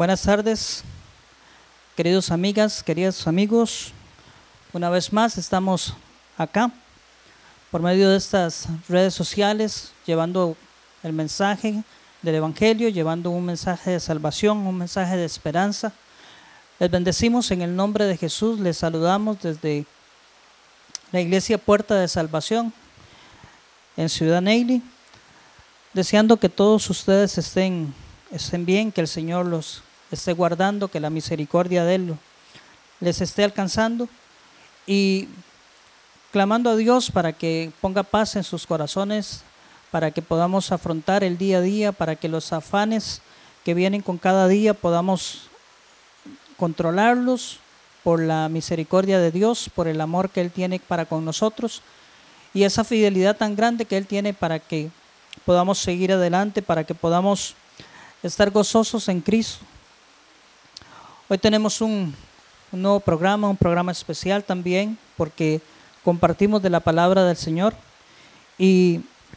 Buenas tardes, queridos amigas, queridos amigos. Una vez más estamos acá por medio de estas redes sociales llevando el mensaje del Evangelio, llevando un mensaje de salvación, un mensaje de esperanza. Les bendecimos en el nombre de Jesús, les saludamos desde la Iglesia Puerta de Salvación en Ciudad Neily, deseando que todos ustedes estén bien, que el Señor los esté guardando, que la misericordia de Él les esté alcanzando y clamando a Dios para que ponga paz en sus corazones, para que podamos afrontar el día a día, para que los afanes que vienen con cada día podamos controlarlos por la misericordia de Dios, por el amor que Él tiene para con nosotros y esa fidelidad tan grande que Él tiene para que podamos seguir adelante, para que podamos estar gozosos en Cristo. Hoy tenemos un nuevo programa, un programa especial también, porque compartimos de la palabra del Señor y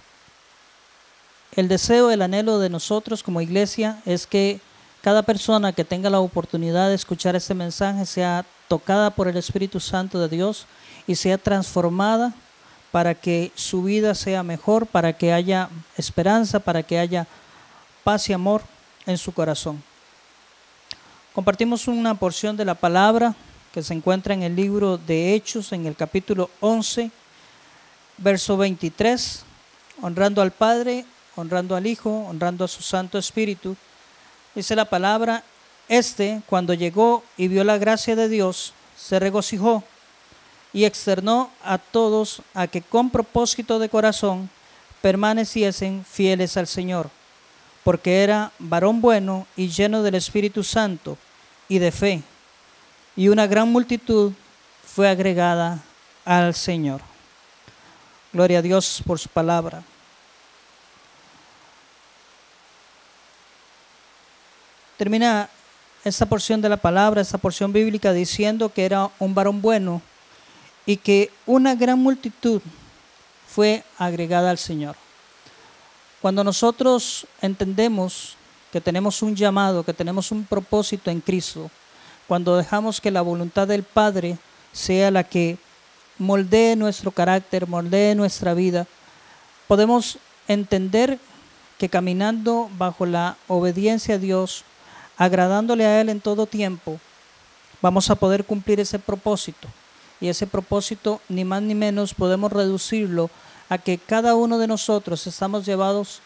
el deseo, el anhelo de nosotros como iglesia es que cada persona que tenga la oportunidad de escuchar este mensaje sea tocada por el Espíritu Santo de Dios y sea transformada para que su vida sea mejor, para que haya esperanza, para que haya paz y amor en su corazón. Compartimos una porción de la palabra que se encuentra en el libro de Hechos, en el capítulo 11, verso 23, honrando al Padre, honrando al Hijo, honrando a su Santo Espíritu. Dice la palabra: cuando llegó y vio la gracia de Dios, se regocijó y externó a todos a que con propósito de corazón permaneciesen fieles al Señor, porque era varón bueno y lleno del Espíritu Santo y de fe, y una gran multitud fue agregada al Señor. Gloria a Dios por su palabra. Termina esta porción de la palabra, esta porción bíblica, diciendo que era un varón bueno y que una gran multitud fue agregada al Señor. Cuando nosotros entendemos que tenemos un llamado, que tenemos un propósito en Cristo, cuando dejamos que la voluntad del Padre sea la que moldee nuestro carácter, moldee nuestra vida, podemos entender que caminando bajo la obediencia a Dios, agradándole a Él en todo tiempo, vamos a poder cumplir ese propósito. Y ese propósito, ni más ni menos, podemos reducirlo a que cada uno de nosotros estamos llamados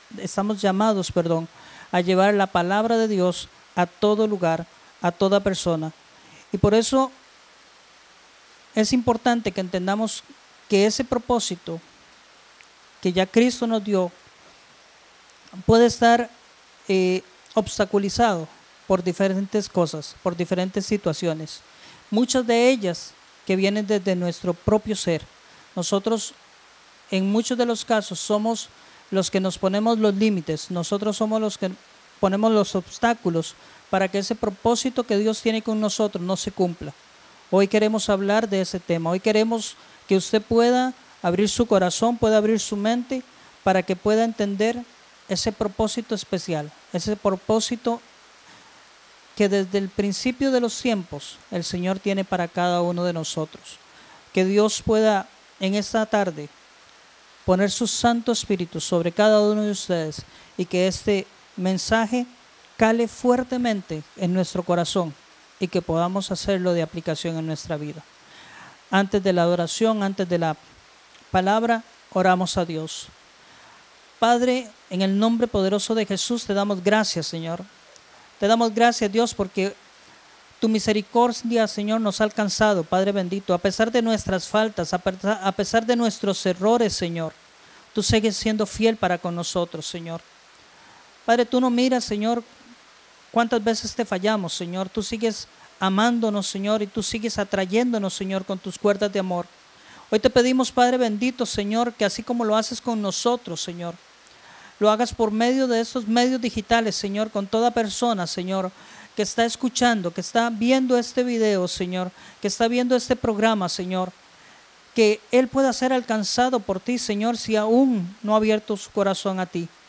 a llevar la palabra de Dios a todo lugar, a toda persona. Y por eso es importante que entendamos que ese propósito que ya Cristo nos dio puede estar obstaculizado por diferentes cosas, por diferentes situaciones. Muchas de ellas que vienen desde nuestro propio ser. Nosotros en muchos de los casos somos los que nos ponemos los límites, nosotros somos los que ponemos los obstáculos para que ese propósito que Dios tiene con nosotros no se cumpla. Hoy queremos hablar de ese tema, hoy queremos que usted pueda abrir su corazón, pueda abrir su mente para que pueda entender ese propósito especial, ese propósito que desde el principio de los tiempos el Señor tiene para cada uno de nosotros. Que Dios pueda en esta tarde poner su Santo Espíritu sobre cada uno de ustedes y que este mensaje cale fuertemente en nuestro corazón y que podamos hacerlo de aplicación en nuestra vida. Antes de la adoración, antes de la palabra, oramos a Dios. Padre, en el nombre poderoso de Jesús te damos gracias, Señor. Te damos gracias, Dios, porque tu misericordia, Señor, nos ha alcanzado, Padre bendito, a pesar de nuestras faltas, a pesar de nuestros errores, Señor. Tú sigues siendo fiel para con nosotros, Señor. Padre, tú no miras, Señor, cuántas veces te fallamos, Señor. Tú sigues amándonos, Señor, y tú sigues atrayéndonos, Señor, con tus cuerdas de amor. Hoy te pedimos, Padre bendito, Señor, que así como lo haces con nosotros, Señor, lo hagas por medio de estos medios digitales, Señor, con toda persona, Señor, que está escuchando, que está viendo este video, Señor, que está viendo este programa, Señor, que él pueda ser alcanzado por ti, Señor, si aún no ha abierto su corazón a ti.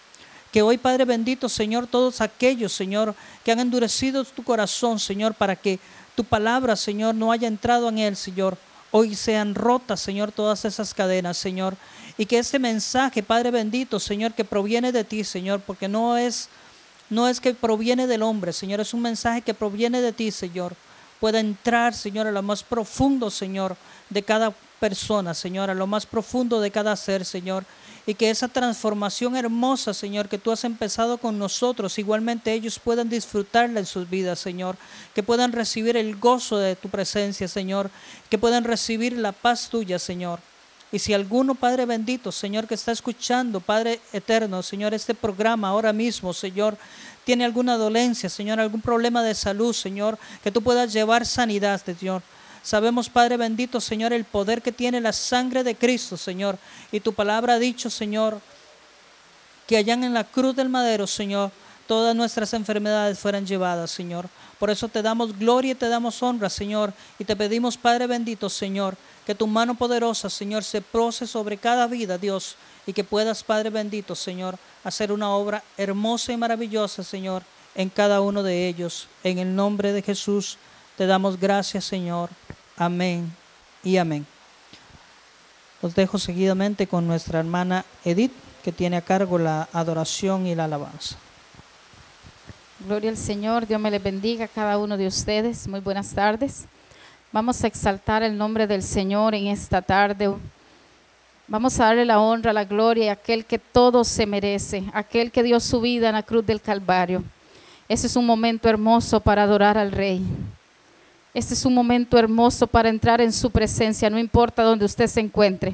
Que hoy, Padre bendito, Señor, todos aquellos, Señor, que han endurecido tu corazón, Señor, para que tu palabra, Señor, no haya entrado en él, Señor, hoy sean rotas, Señor, todas esas cadenas, Señor. Y que este mensaje, Padre bendito, Señor, que proviene de ti, Señor, porque no es que proviene del hombre, Señor, es un mensaje que proviene de ti, Señor, pueda entrar, Señor, a lo más profundo, Señor, de cada persona, Señor, a lo más profundo de cada ser, Señor, y que esa transformación hermosa, Señor, que tú has empezado con nosotros, igualmente ellos puedan disfrutarla en sus vidas, Señor, que puedan recibir el gozo de tu presencia, Señor, que puedan recibir la paz tuya, Señor. Y si alguno, Padre bendito, Señor, que está escuchando, Padre eterno, Señor, este programa ahora mismo, Señor, tiene alguna dolencia, Señor, algún problema de salud, Señor, que tú puedas llevar sanidad, Señor. Sabemos, Padre bendito, Señor, el poder que tiene la sangre de Cristo, Señor. Y tu palabra ha dicho, Señor, que allá en la cruz del madero, Señor, todas nuestras enfermedades fueran llevadas, Señor. Por eso te damos gloria y te damos honra, Señor. Y te pedimos, Padre bendito, Señor, que tu mano poderosa, Señor, se pose sobre cada vida, Dios. Y que puedas, Padre bendito, Señor, hacer una obra hermosa y maravillosa, Señor, en cada uno de ellos. En el nombre de Jesús te damos gracias, Señor. Amén y amén. Los dejo seguidamente con nuestra hermana Edith, que tiene a cargo la adoración y la alabanza. Gloria al Señor, Dios me les bendiga a cada uno de ustedes. Muy buenas tardes. Vamos a exaltar el nombre del Señor en esta tarde. Vamos a darle la honra, la gloria a aquel que todo se merece, aquel que dio su vida en la cruz del Calvario. Ese es un momento hermoso para adorar al Rey. Este es un momento hermoso para entrar en su presencia, no importa donde usted se encuentre.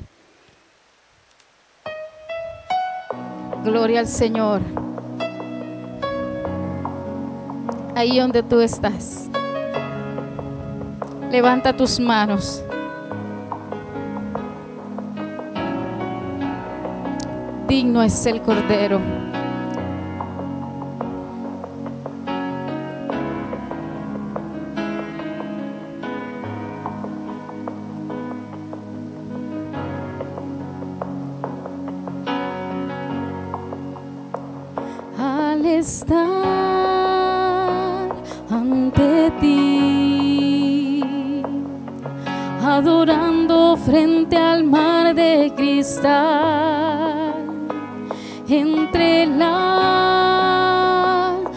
Gloria al Señor. Ahí donde tú estás, levanta tus manos. Digno es el Cordero. Al estar ante ti, adorando frente al mar de cristal, entre la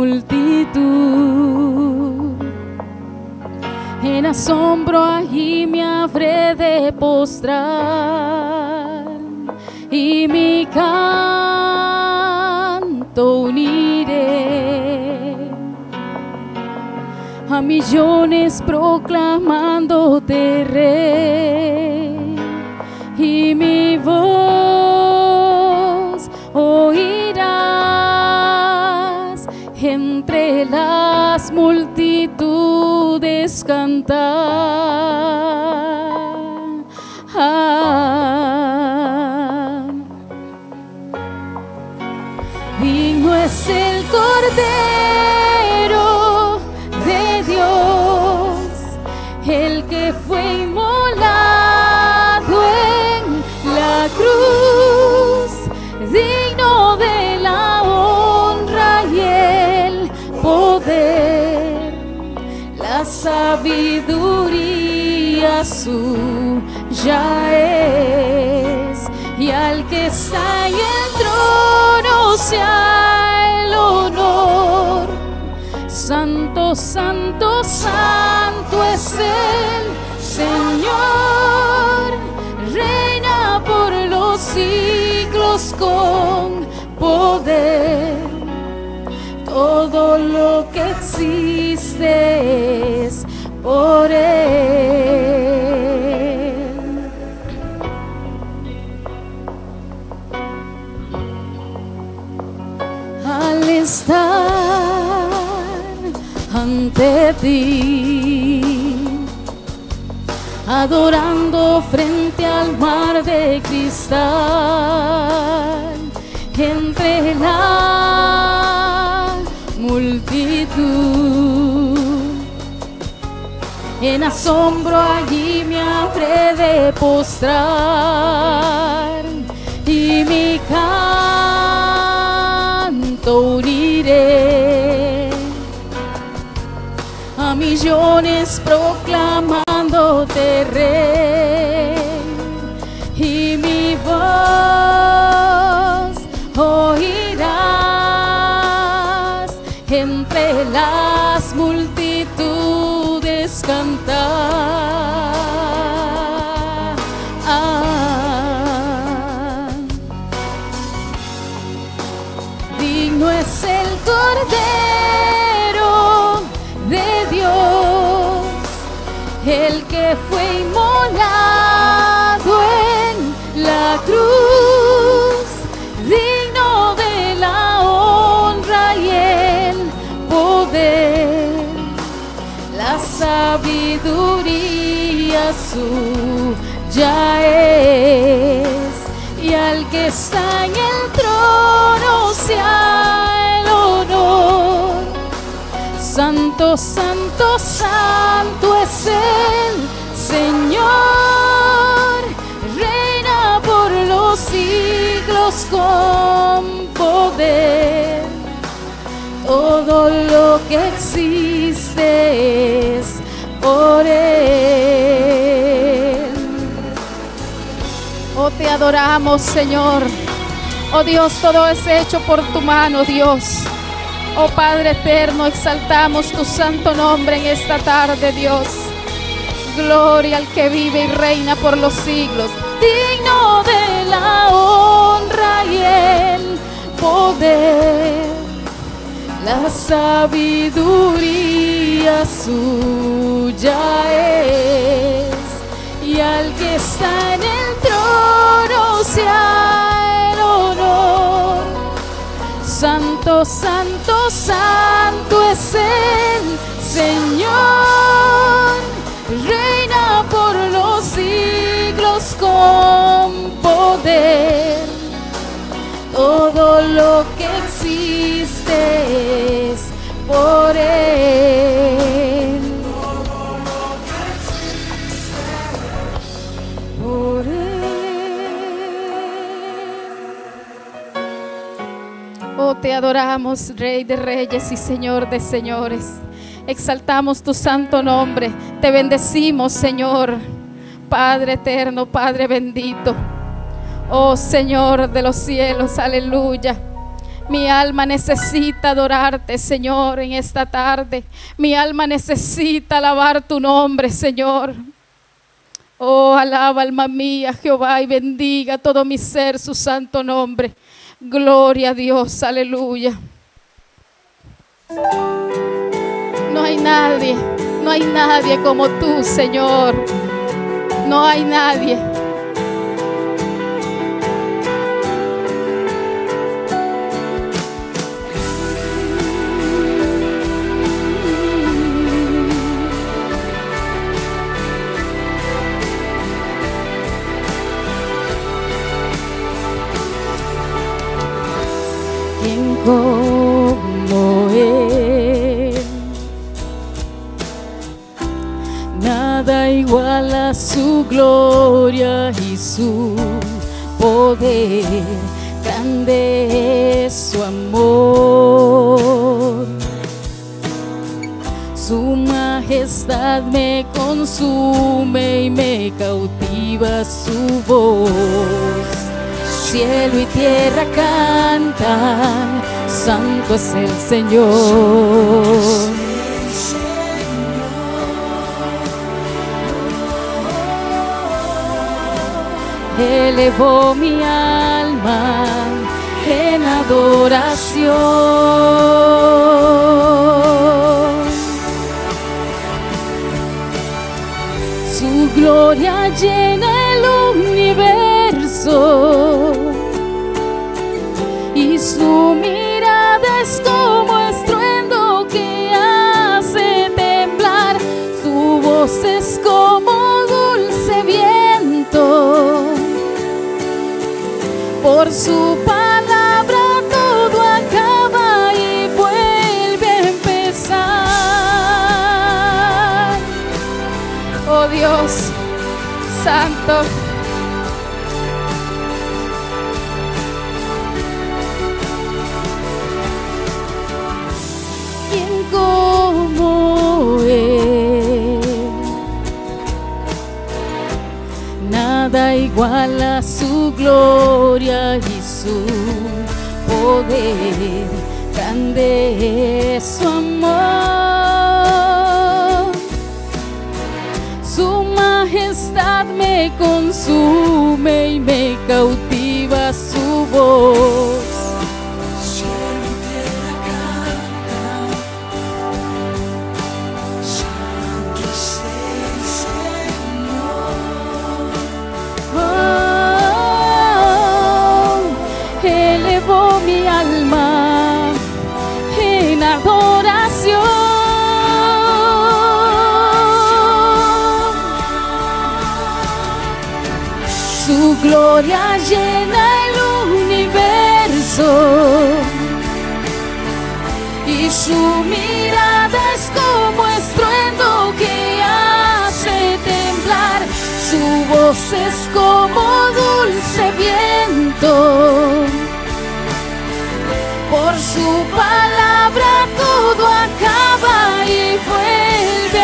multitud, en asombro allí me habré de postrar y mi canto uniré a millones proclamándote Rey, y mi voz oirás entre las multitudes cantar. Digno es el Cordero de Dios, el que fue inmolado en la cruz, digno de la honra y el poder, la sabiduría suya es, y al que está en el trono sea el honor. Santo, santo, santo es el Señor, reina por los siglos con poder. Todo lo que existe es por Él. Al estar ante ti, adorando frente al mar de cristal, entre la multitud, en asombro allí me habré de postrar y mi canto naciones proclamándote rey, y mi voz oirás entre las multitudes cantar. Digno es el Cordero de Dios, el que fue inmolado en la cruz, digno de la honra y el poder, la sabiduría suya es, y al que está en el trono sea el honor. Santo, santo, santo es el Señor, reina por los siglos con poder. Todo lo que existe es por Él. Oh, te adoramos, Señor. Oh Dios, todo es hecho por tu mano, Dios. Oh Padre eterno, exaltamos tu santo nombre en esta tarde, Dios. Gloria al que vive y reina por los siglos, digno de la honra y el poder, la sabiduría suya es, y al que está en el trono sea el honor. Santo, santo, santo es el Señor, reina por los siglos con poder. Todo lo que existe es por Él. Por Él. Oh, te adoramos, Rey de Reyes y Señor de Señores. Exaltamos tu santo nombre. Te bendecimos, Señor. Padre eterno, Padre bendito. Oh Señor de los cielos, aleluya. Mi alma necesita adorarte, Señor, en esta tarde. Mi alma necesita alabar tu nombre, Señor. Oh, alaba, alma mía, Jehová, y bendiga todo mi ser su santo nombre. Gloria a Dios, aleluya. No hay nadie como tú, Señor. No hay nadie. ¿Quién como Él? Nada iguala su gloria y su poder. Grande es su amor. Su majestad me consume y me cautiva su voz. Cielo y tierra cantan, santo es el Señor. Elevó mi alma en adoración. Su gloria llena el universo y su mirada es como estruendo que hace temblar. Su voz es como dulce viento. Por su palabra todo acaba y vuelve a empezar. Oh Dios Santo, ¿quién como Él? igual a su gloria y su poder, grande es su amor. Su majestad me consume y me cautiva su voz. Cielo y tierra cantan, santo es el Señor. Elevó mi alma en adoración. Su gloria llena el universo y su mirada es como estruendo que hace temblar. Su voz es como dulce viento. Por su palabra todo acaba y vuelve a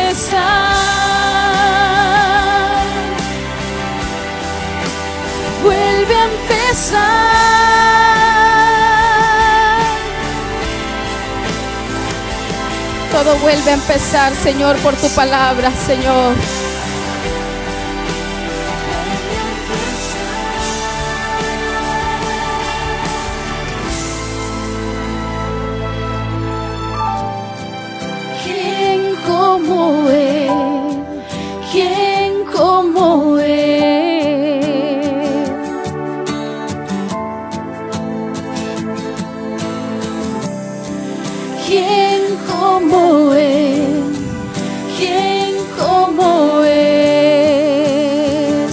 empezar. Vuelve a empezar. Todo vuelve a empezar, Señor, por tu palabra, Señor. ¿Quién como Él? ¿Quién como Él? ¿Quién como Él? ¿Quién como Él?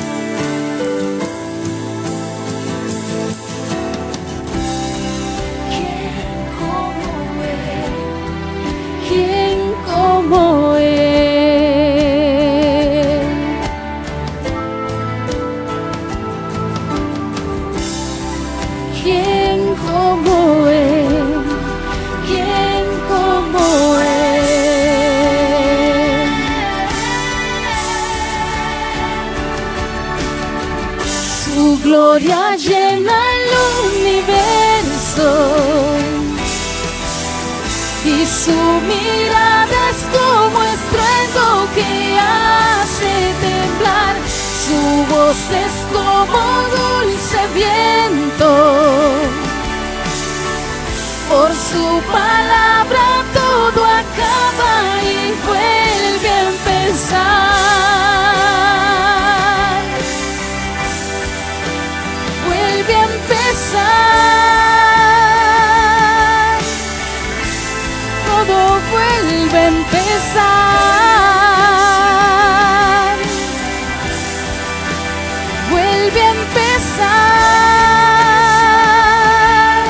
¿Quién como Él? ¿Quién como Él? ¿Quién como Él? ¿Quién como Él? Su gloria llena el universo y su mirada es como estruendo que hace temblar. Su voz es como dulce viento. Por su palabra todo acaba y vuelve a empezar. Vuelve a empezar. Todo vuelve a empezar. Vuelve a empezar.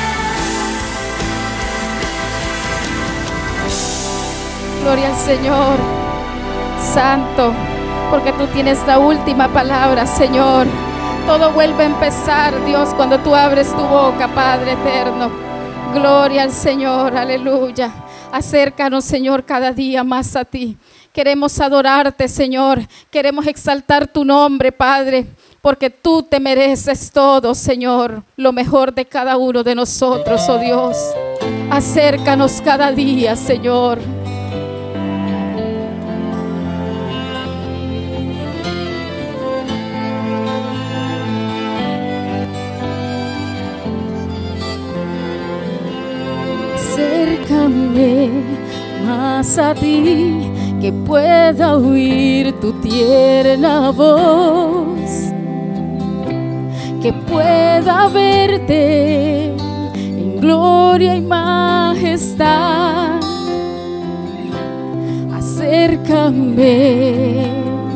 Gloria al Señor, Santo, porque tú tienes la última palabra, Señor. Todo vuelve a empezar, Dios, cuando tú abres tu boca, Padre eterno. Gloria al Señor, aleluya. Acércanos, Señor, cada día más a ti. Queremos adorarte, Señor. Queremos exaltar tu nombre, Padre, porque tú te mereces todo, Señor, lo mejor de cada uno de nosotros, oh Dios. Acércanos cada día, Señor. Acércame más a ti, que pueda oír tu tierna voz, que pueda verte en gloria y majestad. Acércame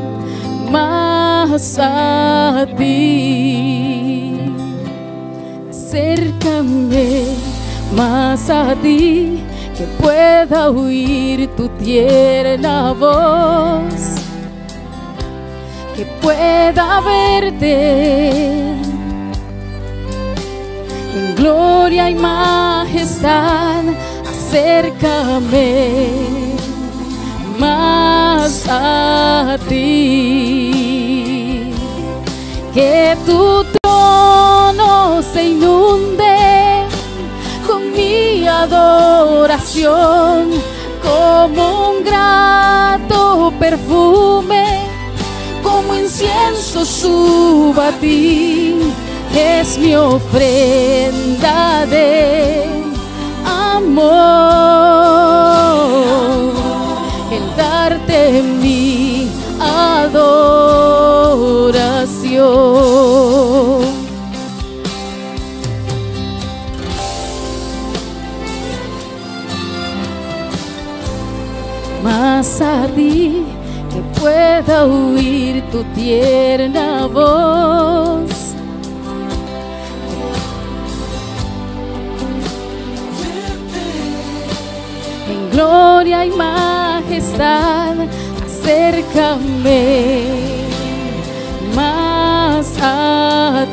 más a ti, acércame más a ti, que pueda oír tu tierna voz, que pueda verte en gloria y majestad. Acércame más a ti. Que tu trono se inunde con mi adoración, como un grato perfume, como incienso suba a ti. Es mi ofrenda de amor, el darte mi adoración. Más a ti que pueda oír tu tierna voz, en gloria y majestad, acércame más a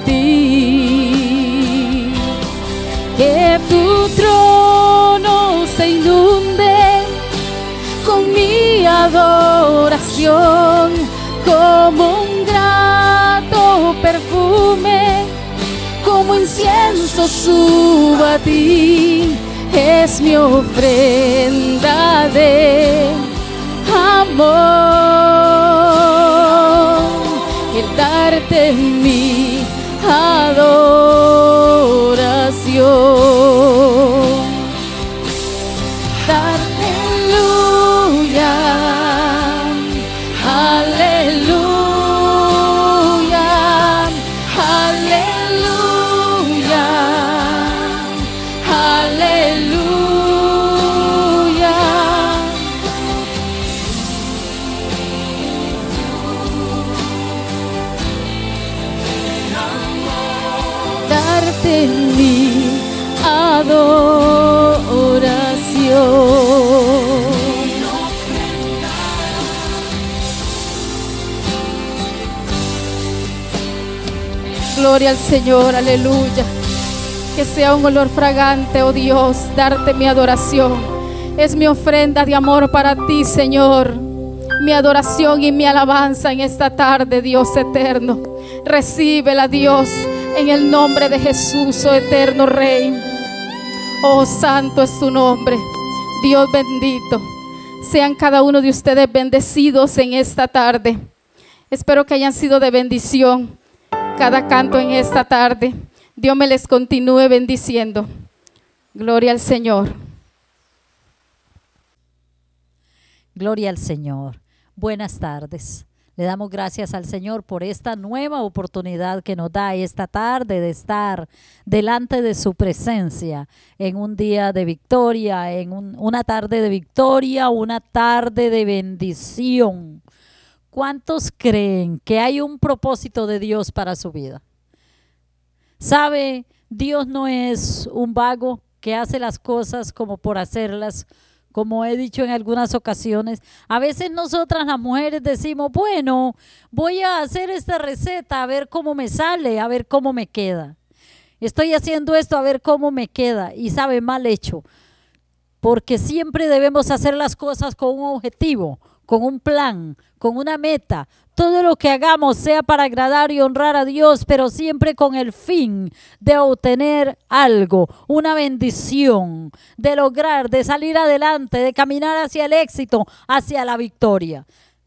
ti. Que tu trono se inunde con mi adoración, como un grato perfume, como incienso suba a ti. Es mi ofrenda de amor, el darte mi adoración. Aleluya, aleluya, aleluya, aleluya. Darte mi adoración. Gloria al Señor, aleluya. Que sea un olor fragante, oh Dios, darte mi adoración. Es mi ofrenda de amor para ti, Señor. Mi adoración y mi alabanza en esta tarde, Dios eterno. Recíbela, Dios, en el nombre de Jesús, oh eterno Rey. Oh, santo es tu nombre, Dios bendito. Sean cada uno de ustedes bendecidos en esta tarde. Espero que hayan sido de bendición cada canto en esta tarde. Dios me les continúe bendiciendo. Gloria al Señor. Gloria al Señor. Buenas tardes. Le damos gracias al Señor por esta nueva oportunidad que nos da esta tarde de estar delante de su presencia en un día de victoria, en una tarde de victoria, una tarde de bendición. ¿Cuántos creen que hay un propósito de Dios para su vida? ¿Sabe? Dios no es un vago que hace las cosas como por hacerlas. Como he dicho en algunas ocasiones, a veces nosotras las mujeres decimos, bueno, voy a hacer esta receta a ver cómo me sale, a ver cómo me queda. Estoy haciendo esto a ver cómo me queda y sabe, mal hecho. Porque siempre debemos hacer las cosas con un objetivo, con un plan, con una meta. Todo lo que hagamos sea para agradar y honrar a Dios, pero siempre con el fin de obtener algo, una bendición, de lograr, de salir adelante, de caminar hacia el éxito, hacia la victoria.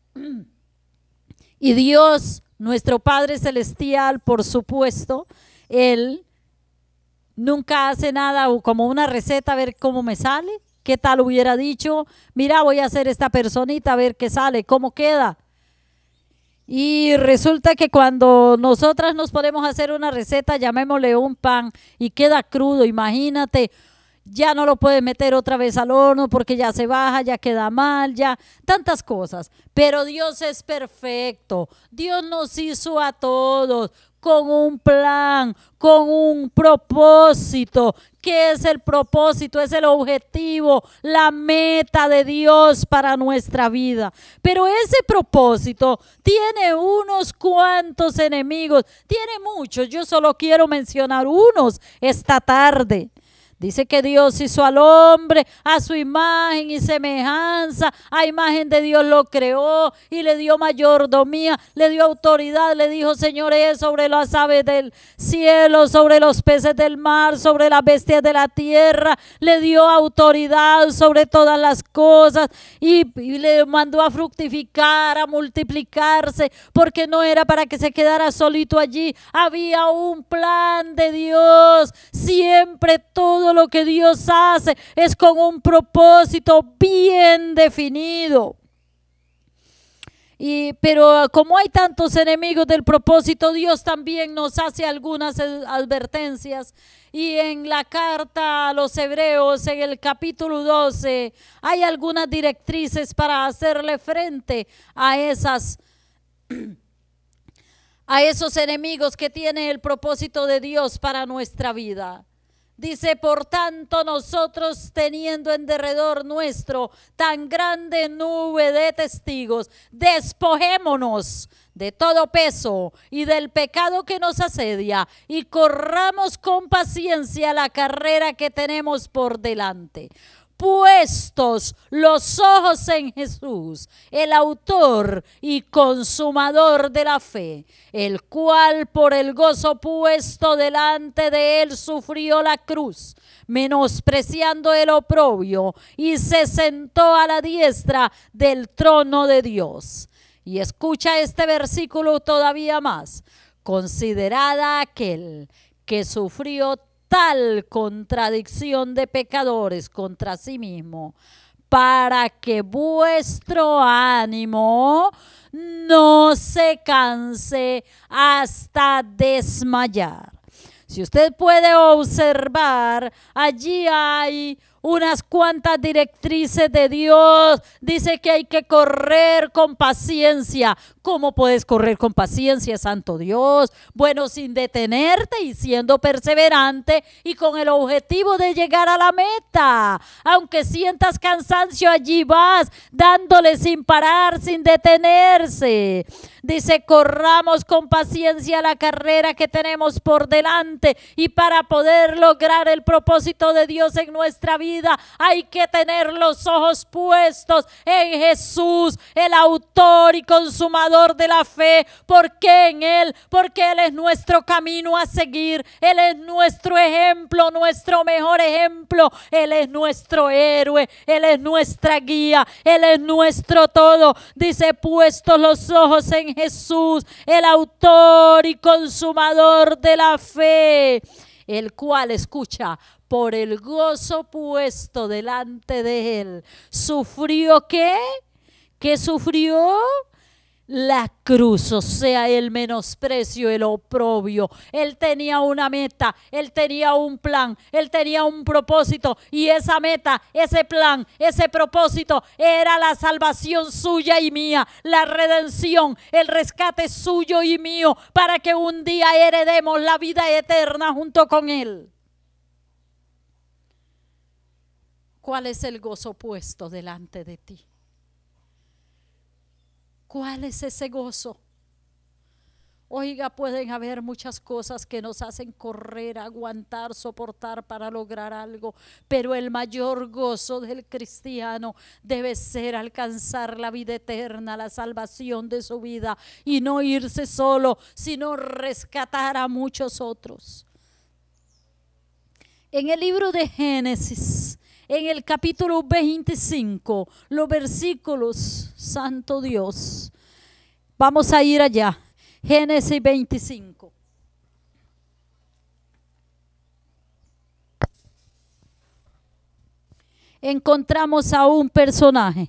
Y Dios, nuestro Padre Celestial, por supuesto, Él nunca hace nada como una receta a ver cómo me sale. ¿Qué tal hubiera dicho? Mira, voy a hacer esta personita a ver qué sale, cómo queda. Y resulta que cuando nosotras nos ponemos a hacer una receta, llamémosle un pan, y queda crudo, imagínate, ya no lo puedes meter otra vez al horno porque ya se baja, ya queda mal, ya tantas cosas. Pero Dios es perfecto. Dios nos hizo a todos con un plan, con un propósito. ¿Qué es el propósito? Es el objetivo, la meta de Dios para nuestra vida. Pero ese propósito tiene unos cuantos enemigos, tiene muchos. Yo solo quiero mencionar unos esta tarde. Dice que Dios hizo al hombre a su imagen y semejanza. A imagen de Dios lo creó y le dio mayordomía, le dio autoridad. Le dijo: señores, sobre las aves del cielo, sobre los peces del mar, sobre las bestias de la tierra. Le dio autoridad sobre todas las cosas y le mandó a fructificar, a multiplicarse, porque no era para que se quedara solito allí. Había un plan de Dios. Siempre todo lo que Dios hace es con un propósito bien definido. Pero como hay tantos enemigos del propósito, Dios también nos hace algunas advertencias. Y en la carta a los Hebreos, en el capítulo 12, hay algunas directrices para hacerle frente a esos enemigos que tiene el propósito de Dios para nuestra vida. Dice: por tanto, nosotros, teniendo en derredor nuestro tan grande nube de testigos, despojémonos de todo peso y del pecado que nos asedia, y corramos con paciencia la carrera que tenemos por delante, puestos los ojos en Jesús, el autor y consumador de la fe, el cual por el gozo puesto delante de él sufrió la cruz, menospreciando el oprobio, y se sentó a la diestra del trono de Dios. Y escucha este versículo todavía más: considerad a aquel que sufrió tal contradicción de pecadores contra sí mismo, para que vuestro ánimo no se canse hasta desmayar. Si usted puede observar, allí hay unas cuantas directrices de Dios. Dice que hay que correr con paciencia. ¿Cómo puedes correr con paciencia, santo Dios? Bueno, sin detenerte y siendo perseverante y con el objetivo de llegar a la meta. Aunque sientas cansancio, allí vas, dándole sin parar, sin detenerse. Dice: corramos con paciencia la carrera que tenemos por delante. Y para poder lograr el propósito de Dios en nuestra vida, hay que tener los ojos puestos en Jesús, el autor y consumador de la fe. ¿Por qué en Él? Porque Él es nuestro camino a seguir. Él es nuestro ejemplo, nuestro mejor ejemplo. Él es nuestro héroe. Él es nuestra guía. Él es nuestro todo. Dice: puestos los ojos en Jesús, el autor y consumador de la fe, el cual, escucha, por el gozo puesto delante de él, sufrió ¿qué? ¿Qué sufrió? La cruz, o sea, el menosprecio, el oprobio. Él tenía una meta, él tenía un plan, él tenía un propósito, y esa meta, ese plan, ese propósito era la salvación suya y mía, la redención, el rescate suyo y mío, para que un día heredemos la vida eterna junto con él. ¿Cuál es el gozo puesto delante de ti? ¿Cuál es ese gozo? Oiga, pueden haber muchas cosas que nos hacen correr, aguantar, soportar para lograr algo, pero el mayor gozo del cristiano debe ser alcanzar la vida eterna, la salvación de su vida, y no irse solo, sino rescatar a muchos otros. En el libro de Génesis, en el capítulo 25, los versículos, santo Dios, vamos a ir allá, Génesis 25. Encontramos a un personaje,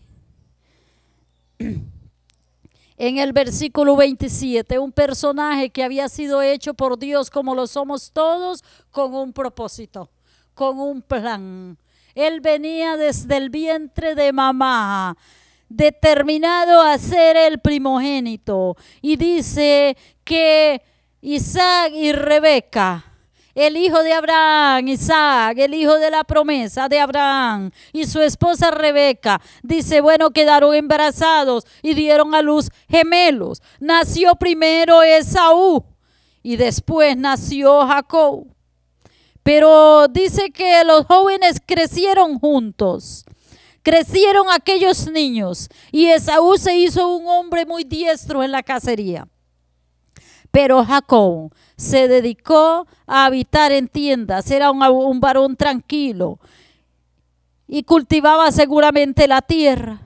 en el versículo 27, un personaje que había sido hecho por Dios, como lo somos todos, con un propósito, con un plan. Él venía desde el vientre de mamá, determinado a ser el primogénito. Y dice que Isaac y Rebeca, el hijo de Abraham, Isaac, el hijo de la promesa de Abraham, y su esposa Rebeca, dice, bueno, quedaron embarazados y dieron a luz gemelos. Nació primero Esaú y después nació Jacob. Pero dice que los jóvenes crecieron juntos. Crecieron aquellos niños y Esaú se hizo un hombre muy diestro en la cacería. Pero Jacob se dedicó a habitar en tiendas, era un varón tranquilo y cultivaba seguramente la tierra.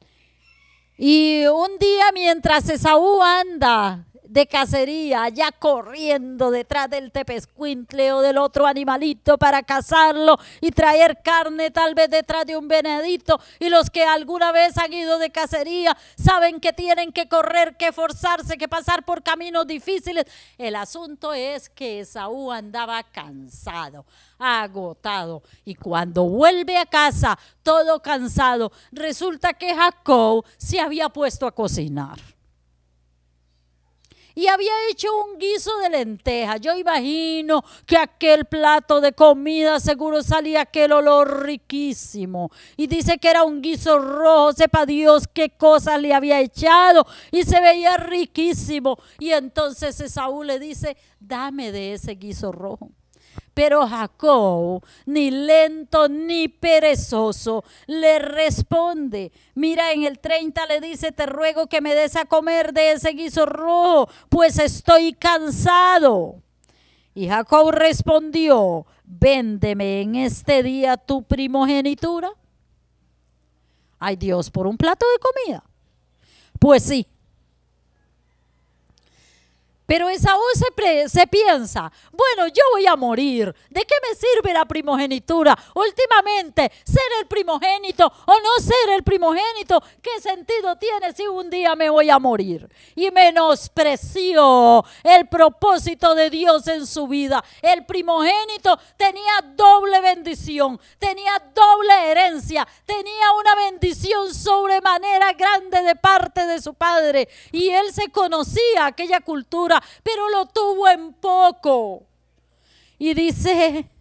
Y un día mientras Esaú anda de cacería, ya corriendo detrás del tepezcuintle o del otro animalito para cazarlo y traer carne tal vez detrás de un venadito, y los que alguna vez han ido de cacería saben que tienen que correr, que forzarse, que pasar por caminos difíciles. El asunto es que Esaú andaba cansado, agotado, y cuando vuelve a casa todo cansado, resulta que Jacob se había puesto a cocinar. Y había hecho un guiso de lentejas. Yo imagino que aquel plato de comida seguro salía aquel olor riquísimo. Y dice que era un guiso rojo, sepa Dios qué cosas le había echado. Y se veía riquísimo. Y entonces Esaú le dice, dame de ese guiso rojo. Pero Jacob, ni lento ni perezoso, le responde. Mira, en el 30 le dice, te ruego que me des a comer de ese guiso rojo, pues estoy cansado. Y Jacob respondió, véndeme en este día tu primogenitura. Ay Dios, ¿por un plato de comida? Pues sí. Pero Esaú se piensa, bueno, yo voy a morir. ¿De qué me sirve la primogenitura? Últimamente, ser el primogénito o no ser el primogénito, ¿qué sentido tiene si un día me voy a morir? Y menospreció el propósito de Dios en su vida. El primogénito tenía doble bendición, tenía doble herencia, tenía una bendición sobremanera grande de parte de su padre. Y él se conocía aquella cultura, pero lo tuvo en poco. Y dice,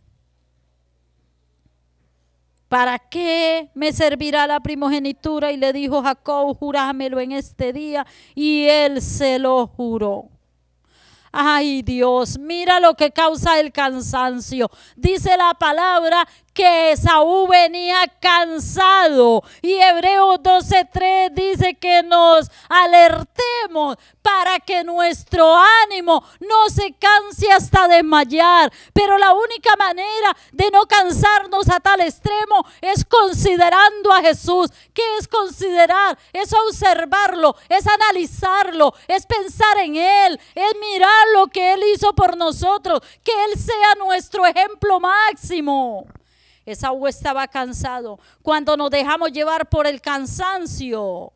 ¿para qué me servirá la primogenitura? Y le dijo Jacob, jurámelo en este día. Y él se lo juró. Ay Dios, mira lo que causa el cansancio. Dice la palabra que Esaú venía cansado, y Hebreos 12:3 dice que nos alertemos para que nuestro ánimo no se canse hasta desmayar. Pero la única manera de no cansarnos a tal extremo es considerando a Jesús. ¿Qué es considerar? Es observarlo, es analizarlo, es pensar en Él, es mirar lo que Él hizo por nosotros, que Él sea nuestro ejemplo máximo. Esaú estaba cansado. Cuando nos dejamos llevar por el cansancio,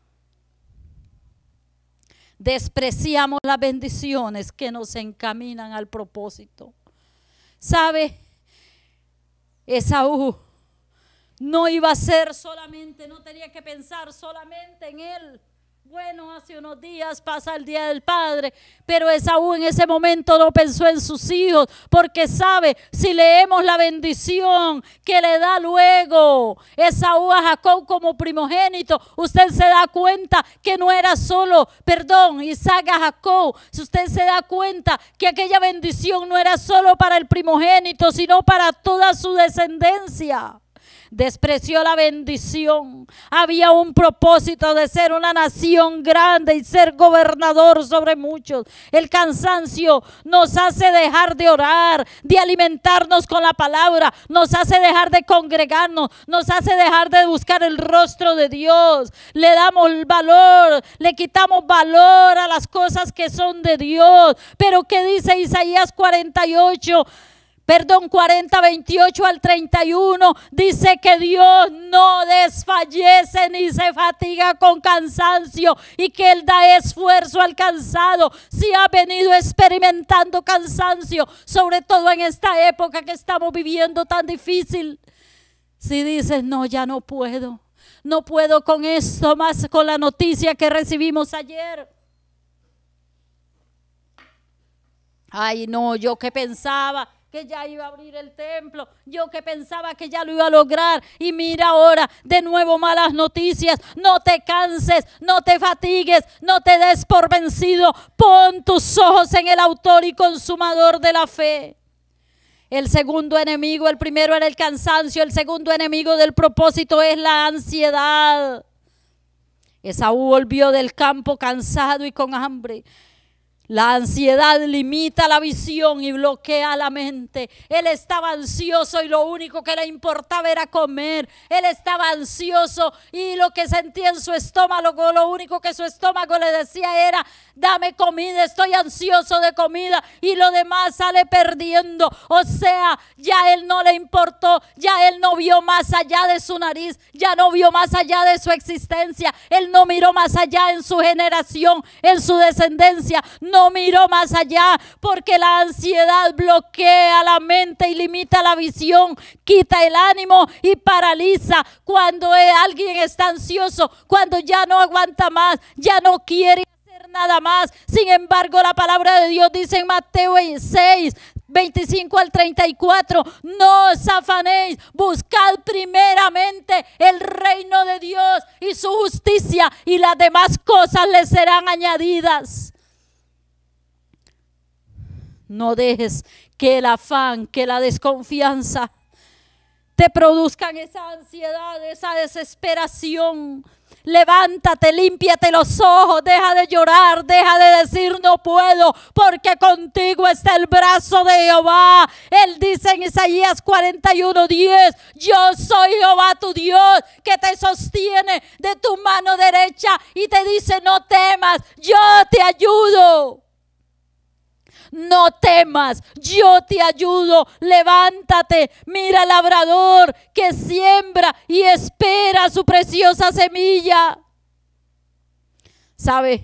despreciamos las bendiciones que nos encaminan al propósito. ¿Sabe? Esaú no iba a ser solamente, no tenía que pensar solamente en él. Bueno, hace unos días pasa el Día del Padre, pero Esaú en ese momento no pensó en sus hijos, porque sabe, si leemos la bendición que le da luego Esaú a Jacob como primogénito, usted se da cuenta que no era solo, Isaac a Jacob. Si usted se da cuenta que aquella bendición no era solo para el primogénito, sino para toda su descendencia. Despreció la bendición. Había un propósito de ser una nación grande y ser gobernador sobre muchos. El cansancio nos hace dejar de orar, de alimentarnos con la palabra, nos hace dejar de congregarnos, nos hace dejar de buscar el rostro de Dios. Le damos valor, le quitamos valor a las cosas que son de Dios. Pero ¿qué dice Isaías 40, 28 al 31? Dice que Dios no desfallece ni se fatiga con cansancio, y que Él da esfuerzo al cansado. Si ha venido experimentando cansancio, sobre todo en esta época que estamos viviendo tan difícil, si dices, no, ya no puedo con esto, más con la noticia que recibimos ayer. Ay, no, yo que pensaba que ya iba a abrir el templo, yo que pensaba que ya lo iba a lograr, y mira ahora de nuevo malas noticias. No te canses, no te fatigues, no te des por vencido. Pon tus ojos en el autor y consumador de la fe. El segundo enemigo, el primero era el cansancio, el segundo enemigo del propósito es la ansiedad. Esaú volvió del campo cansado y con hambre. La ansiedad limita la visión y bloquea la mente. Él estaba ansioso y lo único que le importaba era comer. Él estaba ansioso y lo que sentía en su estómago, lo único que su estómago le decía era: dame comida, estoy ansioso de comida, y lo demás sale perdiendo. O sea, ya él no le importó, ya él no vio más allá de su nariz, ya no vio más allá de su existencia, él no miró más allá en su generación, en su descendencia, no miró más allá, porque la ansiedad bloquea la mente y limita la visión, quita el ánimo y paraliza. Cuando alguien está ansioso, cuando ya no aguanta más, ya no quiere nada más. Sin embargo, la palabra de Dios dice en Mateo 6, 25 al 34: no os afanéis, buscad primeramente el reino de Dios y su justicia, y las demás cosas les serán añadidas. No dejes que el afán, que la desconfianza te produzcan esa ansiedad, esa desesperación. Levántate, límpiate los ojos, deja de llorar, deja de decir no puedo, porque contigo está el brazo de Jehová. Él dice en Isaías 41:10: yo soy Jehová tu Dios, que te sostiene de tu mano derecha y te dice: no temas, yo te ayudo. No temas, yo te ayudo. Levántate, mira al labrador que siembra y espera su preciosa semilla. ¿Sabe?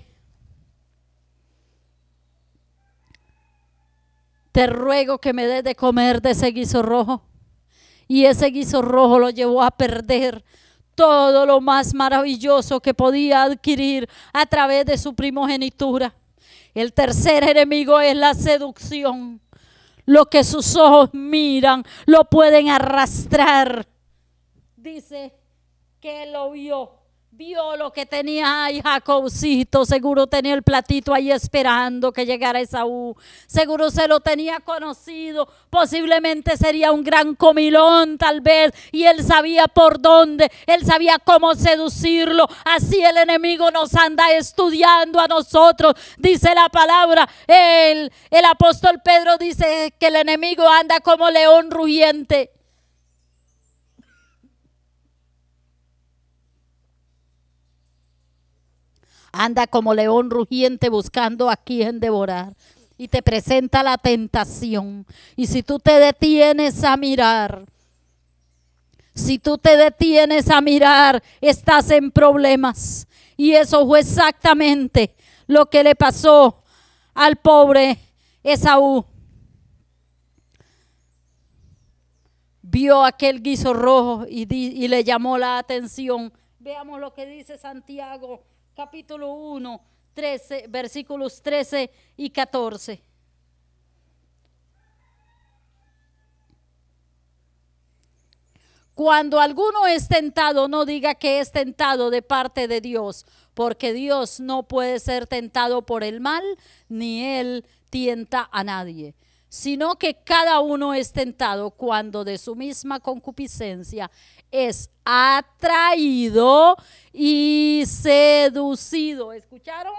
Te ruego que me des de comer de ese guiso rojo. Y ese guiso rojo lo llevó a perder todo lo más maravilloso que podía adquirir a través de su primogenitura. El tercer enemigo es la seducción. Lo que sus ojos miran lo pueden arrastrar. Dice que él lo vio lo que tenía ahí Jacobcito. Seguro tenía el platito ahí esperando que llegara Esaú. Seguro se lo tenía conocido. Posiblemente sería un gran comilón tal vez, y él sabía por dónde, él sabía cómo seducirlo. Así el enemigo nos anda estudiando a nosotros. Dice la palabra, el apóstol Pedro dice que el enemigo anda como león rugiente. Anda como león rugiente buscando a quien devorar. Y te presenta la tentación. Y si tú te detienes a mirar, estás en problemas. Y eso fue exactamente lo que le pasó al pobre Esaú. Vio aquel guiso rojo y le llamó la atención. Veamos lo que dice Santiago, capítulo 1, 13, versículos 13 y 14. Cuando alguno es tentado, no diga que es tentado de parte de Dios, porque Dios no puede ser tentado por el mal, ni Él tienta a nadie, sino que cada uno es tentado cuando de su misma concupiscencia es atraído y seducido. ¿Escucharon?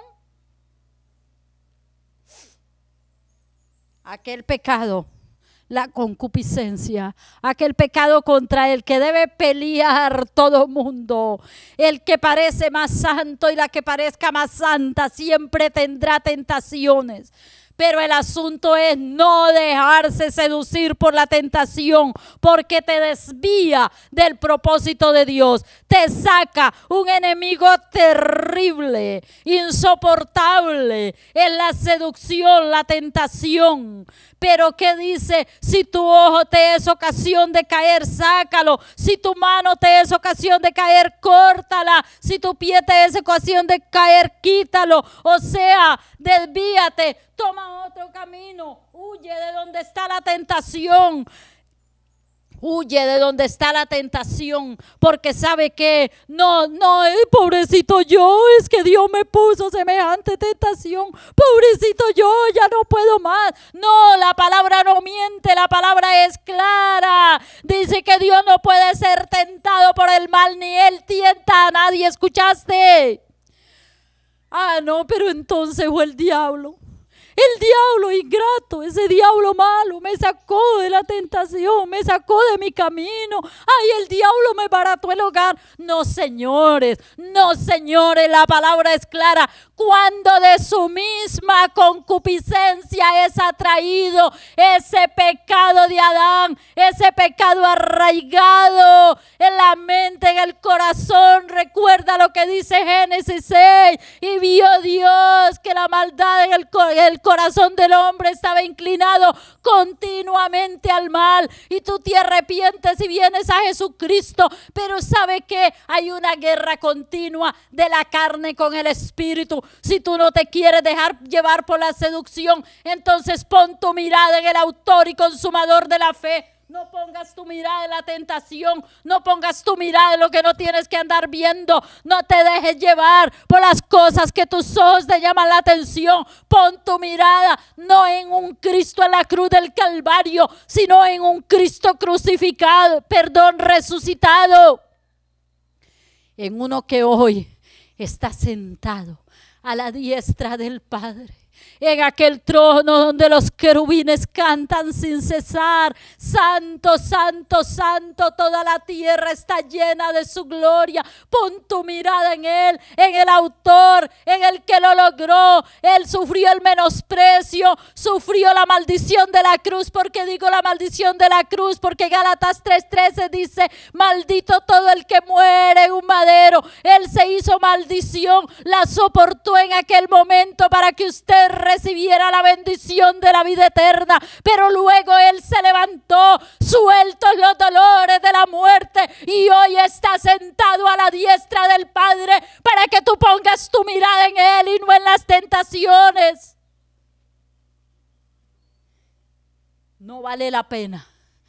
Aquel pecado, la concupiscencia, aquel pecado contra el que debe pelear todo mundo. El que parece más santo y la que parezca más santa siempre tendrá tentaciones. Pero el asunto es no dejarse seducir por la tentación, porque te desvía del propósito de Dios. Te saca un enemigo terrible, insoportable. Es la seducción, la tentación. Pero ¿qué dice? Si tu ojo te es ocasión de caer, sácalo. Si tu mano te es ocasión de caer, córtala. Si tu pie te es ocasión de caer, quítalo. O sea, desvíate, toma otro camino, huye de donde está la tentación. Huye de donde está la tentación, porque sabe que no, pobrecito yo, es que Dios me puso semejante tentación. Pobrecito yo, ya no puedo más. No, la palabra no miente, la palabra es clara. Dice que Dios no puede ser tentado por el mal, ni Él tienta a nadie. ¿Escuchaste? Ah, no, pero entonces fue el diablo. El diablo ingrato, ese diablo malo me sacó de la tentación, me sacó de mi camino. Ay, el diablo me barató el hogar. No, señores, la palabra es clara. Cuando de su misma concupiscencia es atraído ese pecado de Adán, ese pecado arraigado en la mente, en el corazón. Recuerda lo que dice Génesis 6. Y vio Dios que la maldad en el corazón del hombre estaba inclinado continuamente al mal, y tú te arrepientes y vienes a Jesucristo, pero sabe que hay una guerra continua de la carne con el espíritu. Si tú no te quieres dejar llevar por la seducción, entonces pon tu mirada en el autor y consumador de la fe. No pongas tu mirada en la tentación, no pongas tu mirada en lo que no tienes que andar viendo. No te dejes llevar por las cosas que tus ojos te llaman la atención. Pon tu mirada no en un Cristo en la cruz del Calvario, sino en un Cristo crucificado, resucitado. En uno que hoy está sentado a la diestra del Padre, en aquel trono donde los querubines cantan sin cesar: santo, santo, santo, toda la tierra está llena de su gloria. Pon tu mirada en Él, en el autor, en el que lo logró. Él sufrió el menosprecio, sufrió la maldición de la cruz. ¿Por qué digo la maldición de la cruz? Porque Gálatas 3:13 dice: maldito todo el que muere en un madero. Él se hizo maldición, la soportó en aquel momento para que usted recibiera la bendición de la vida eterna. Pero luego Él se levantó, sueltos los dolores de la muerte, y hoy está sentado a la diestra del Padre para que tú pongas tu mirada en Él y no en las tentaciones. No vale la pena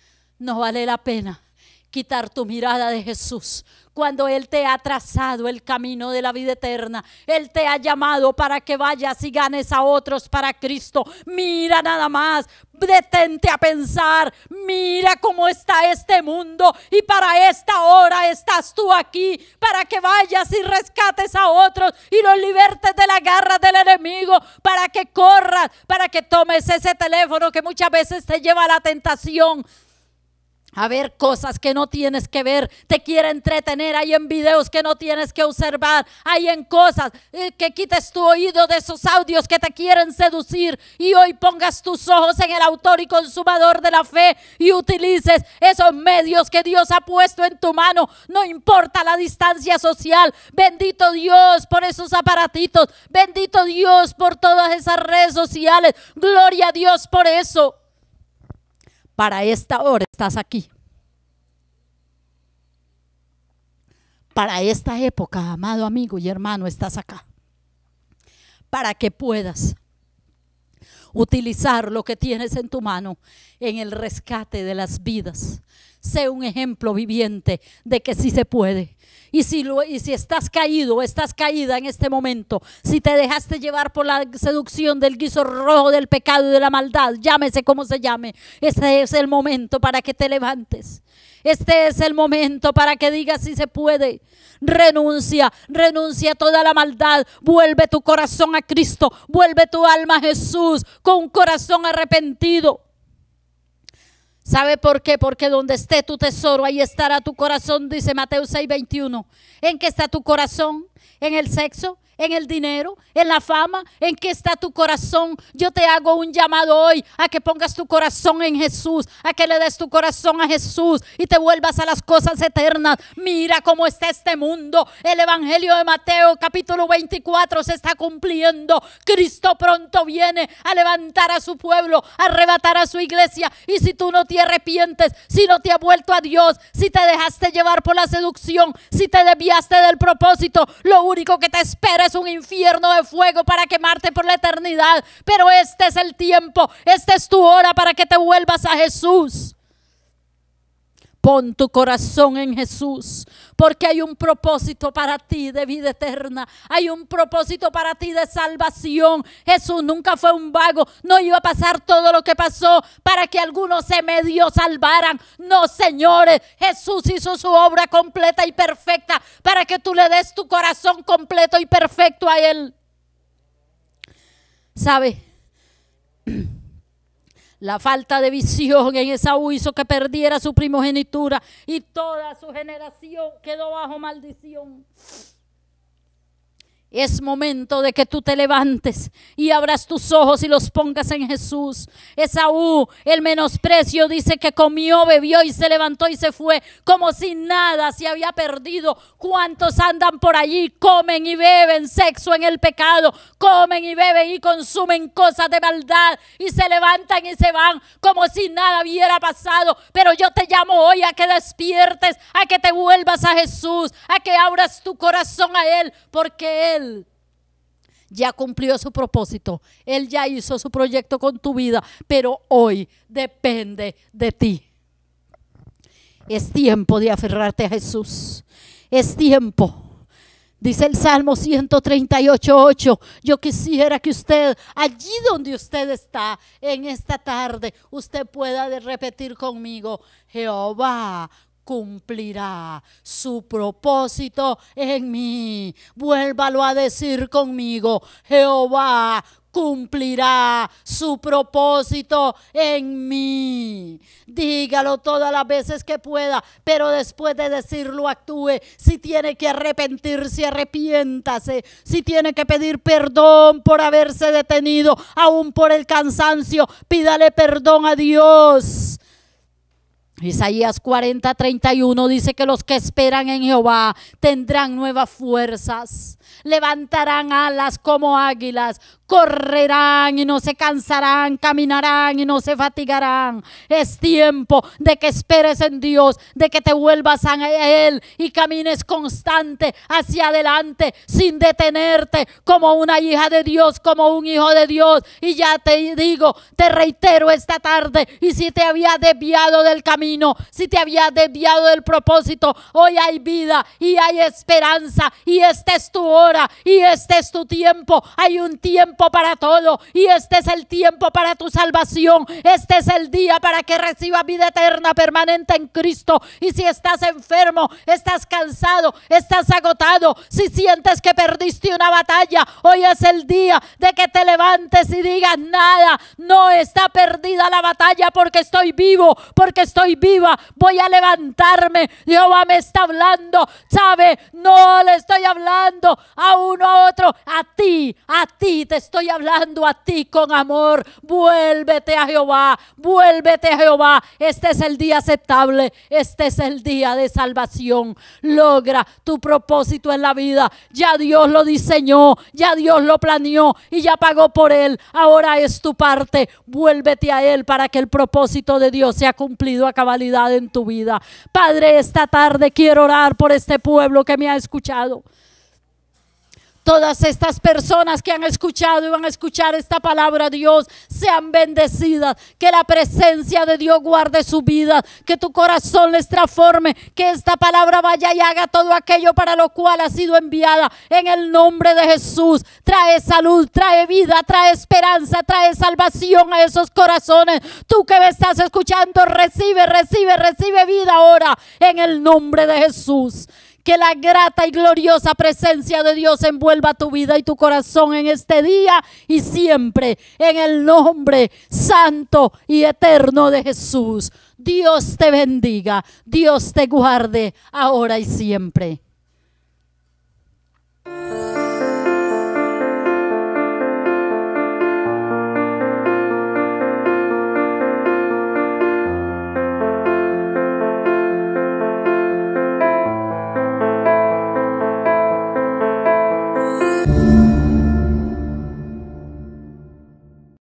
quitar tu mirada de Jesús cuando Él te ha trazado el camino de la vida eterna. Él te ha llamado para que vayas y ganes a otros para Cristo. Mira nada más, detente a pensar, mira cómo está este mundo, y para esta hora estás tú aquí, para que vayas y rescates a otros y los libertes de la garra del enemigo, para que corras, para que tomes ese teléfono que muchas veces te lleva a la tentación, a ver cosas que no tienes que ver. Te quiere entretener ahí en videos que no tienes que observar, ahí en cosas que quites tu oído de esos audios que te quieren seducir, y hoy pongas tus ojos en el autor y consumador de la fe y utilices esos medios que Dios ha puesto en tu mano. No importa la distancia social. Bendito Dios por esos aparatitos, bendito Dios por todas esas redes sociales. Gloria a Dios por eso. Para esta hora estás aquí. Para esta época, amado amigo y hermano, estás acá. Para que puedas utilizar lo que tienes en tu mano en el rescate de las vidas. Sé un ejemplo viviente de que sí se puede. Y si estás caído, estás caída en este momento, si te dejaste llevar por la seducción del guiso rojo del pecado y de la maldad, llámese como se llame, este es el momento para que te levantes. Este es el momento para que digas si se puede. Renuncia a toda la maldad. Vuelve tu corazón a Cristo, vuelve tu alma a Jesús con un corazón arrepentido. ¿Sabe por qué? Porque donde esté tu tesoro, ahí estará tu corazón, dice Mateo 6:21. ¿En qué está tu corazón? ¿En el sexo? ¿En el dinero? ¿En la fama? ¿En qué está tu corazón? Yo te hago un llamado hoy a que pongas tu corazón en Jesús, a que le des tu corazón a Jesús y te vuelvas a las cosas eternas. Mira cómo está este mundo. El evangelio de Mateo capítulo 24 se está cumpliendo. Cristo pronto viene a levantar a su pueblo, a arrebatar a su iglesia. Y si tú no te arrepientes, si no te has vuelto a Dios, si te dejaste llevar por la seducción, si te desviaste del propósito, lo único que te espera es un infierno de fuego para quemarte por la eternidad. Pero este es el tiempo, esta es tu hora para que te vuelvas a Jesús. Pon tu corazón en Jesús, porque hay un propósito para ti de vida eterna. Hay un propósito para ti de salvación. Jesús nunca fue un vago. No iba a pasar todo lo que pasó para que algunos se medio salvaran. No, señores, Jesús hizo su obra completa y perfecta para que tú le des tu corazón completo y perfecto a Él. ¿Sabe? La falta de visión en Esaú hizo que perdiera su primogenitura y toda su generación quedó bajo maldición. Es momento de que tú te levantes y abras tus ojos y los pongas en Jesús. Esaú, el menosprecio, dice que comió, bebió y se levantó y se fue como si nada se había perdido. ¿Cuántos andan por allí? Comen y beben sexo en el pecado, comen y beben y consumen cosas de maldad y se levantan y se van como si nada hubiera pasado. Pero yo te llamo hoy a que despiertes, a que te vuelvas a Jesús, a que abras tu corazón a Él, porque Él ya cumplió su propósito. Él ya hizo su proyecto con tu vida, pero hoy depende de ti. Es tiempo de aferrarte a Jesús. Es tiempo. Dice el Salmo 138:8. Yo quisiera que usted, allí donde usted está en esta tarde, usted pueda repetir conmigo: Jehová cumplirá su propósito en mí. Vuélvalo a decir conmigo: Jehová cumplirá su propósito en mí. Dígalo todas las veces que pueda, pero después de decirlo actúe. Si tiene que arrepentirse, arrepiéntase. Si tiene que pedir perdón por haberse detenido, aún por el cansancio, pídale perdón a Dios. Isaías 40:31 dice que los que esperan en Jehová tendrán nuevas fuerzas, levantarán alas como águilas, correrán y no se cansarán, caminarán y no se fatigarán. Es tiempo de que esperes en Dios, de que te vuelvas a Él y camines constante hacia adelante sin detenerte, como una hija de Dios, como un hijo de Dios. Y ya te digo, te reitero esta tarde, y si te había desviado del camino, si te había desviado del propósito, hoy hay vida y hay esperanza, y esta es tu hora y este es tu tiempo. Hay un tiempo para todo, y este es el tiempo para tu salvación. Este es el día para que recibas vida eterna permanente en Cristo. Y si estás enfermo, estás cansado, estás agotado, si sientes que perdiste una batalla, hoy es el día de que te levantes y digas: nada, no está perdida la batalla, porque estoy vivo, porque estoy viva. Voy a levantarme. Jehová me está hablando. ¿Sabe? No le estoy hablando a uno a otro, a ti te estoy hablando, a ti con amor. Vuélvete a Jehová, vuélvete a Jehová. Este es el día aceptable, este es el día de salvación. Logra tu propósito en la vida. Ya Dios lo diseñó, ya Dios lo planeó y ya pagó por él. Ahora es tu parte. Vuélvete a Él para que el propósito de Dios sea cumplido a cabalidad en tu vida. Padre, esta tarde quiero orar por este pueblo que me ha escuchado. Todas estas personas que han escuchado y van a escuchar esta palabra, Dios, sean bendecidas. Que la presencia de Dios guarde su vida. Que tu corazón les transforme. Que esta palabra vaya y haga todo aquello para lo cual ha sido enviada. En el nombre de Jesús. Trae salud, trae vida, trae esperanza, trae salvación a esos corazones. Tú que me estás escuchando, recibe vida ahora. En el nombre de Jesús. Que la grata y gloriosa presencia de Dios envuelva tu vida y tu corazón en este día y siempre, en el nombre santo y eterno de Jesús. Dios te bendiga, Dios te guarde ahora y siempre.